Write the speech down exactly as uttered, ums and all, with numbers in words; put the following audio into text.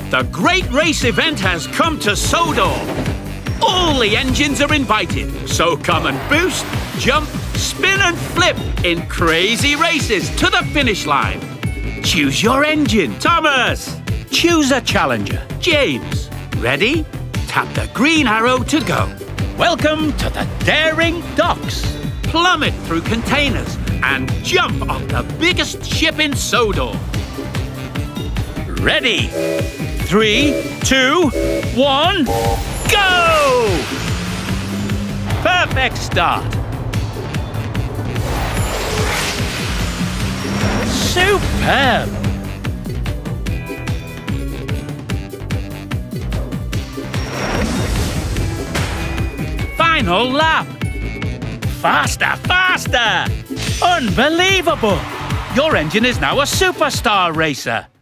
The great race event has come to Sodor. All the engines are invited, so come and boost, jump, spin and flip in crazy races to the finish line. Choose your engine. Thomas, choose a challenger. James, ready? Tap the green arrow to go. Welcome to the daring docks. Plummet through containers and jump off the biggest ship in Sodor. Ready? Three, two, one, go! Perfect start. Superb! Final lap. Faster, faster! Unbelievable! Your engine is now a superstar racer.